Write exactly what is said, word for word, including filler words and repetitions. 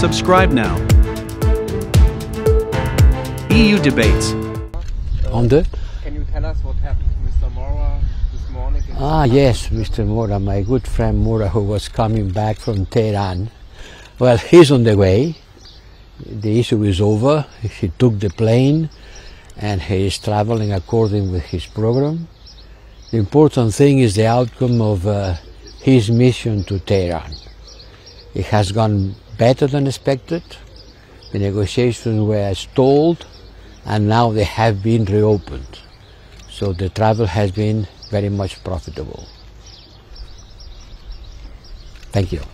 Subscribe now. E U Debates. On the? Can you tell us what happened to Mr Mora this morning? Ah, yes, Mr Mora, my good friend Mora, who was coming back from Teheran. Well, he's on the way. The issue is over. He took the plane and he is traveling according with his program. The important thing is the outcome of uh, his mission to Teheran. It has gone better than expected. The negotiations were stalled and now they have been reopened. So the travel has been very much profitable. Thank you.